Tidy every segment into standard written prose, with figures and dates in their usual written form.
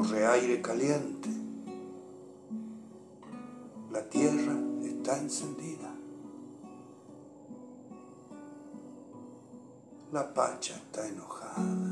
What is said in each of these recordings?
corre aire caliente, la tierra está encendida, la pacha está enojada.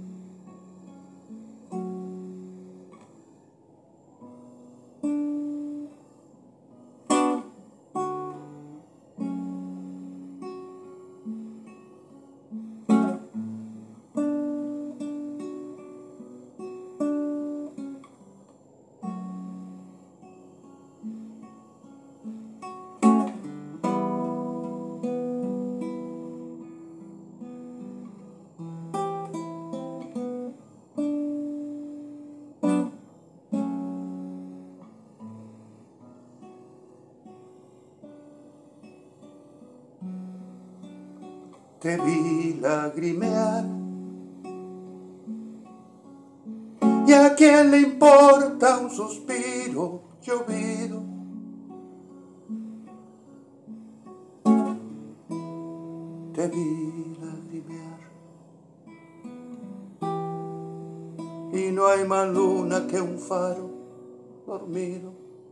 Te vi lagrimear, y a quién le importa un suspiro llovido. Te vi lagrimear, y no hay más luna que un faro dormido.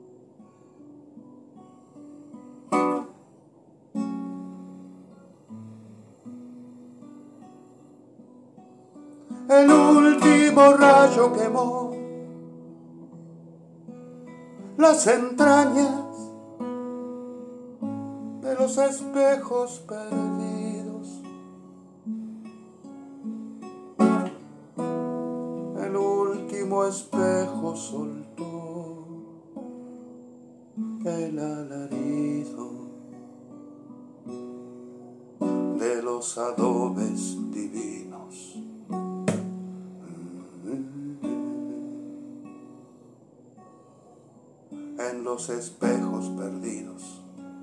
El último rayo quemó las entrañas de los espejos perdidos. El último espejo soltó el alarido de los adobes divinos. En los espejos perdidos.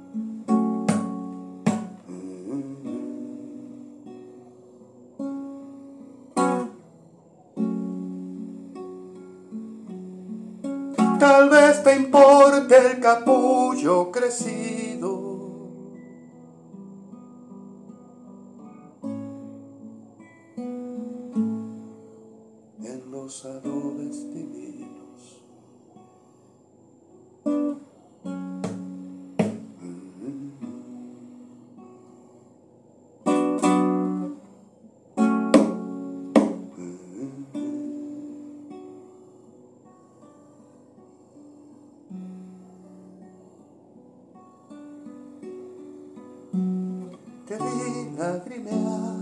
Tal vez te importe el capullo crecido, en los adobes divinos. Te vi lagrimear,